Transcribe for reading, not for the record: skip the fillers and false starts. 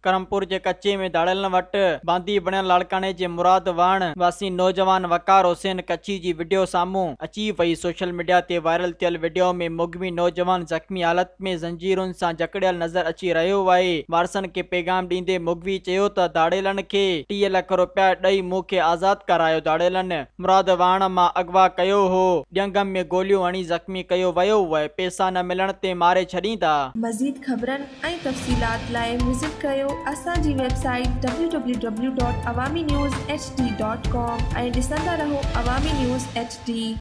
करमपुर जे कच्चे में दाड़ेलन वट बांदी बणियल लाड़काने जे मुराद वाण वासी नौजवान वकार हुसैन कच्ची जी वीडियो साम्हूं अची वई। सोशल मीडिया ते वायरल थियल वीडियो में मुगमी नौजवान ज़ख्मी हालत में ज़ंजीरुनि सां जकड़ियल नज़र अची रहियो आहे। वारसनि खे पैगाम ॾींदे मुगवी चयो त दाड़ेलन खे 30 लाख रुपया ॾेई मूंखे आज़ाद करायो। दाड़ेलन मुराद वाण मां अगवा कयो हो, ॼंग में गोलियूं हणी ज़ख्मी कयो वियो हुआ, पैसा न मिलण ते मारे छॾींदा। मज़ीद ख़बरनि ऐं तफ़सीलात लाइ विज़िट कयो असांजी वेबसाइट www.awamiNewsHD.com ऐं ॾिसंदा रहो अवामी न्यूज़ HD।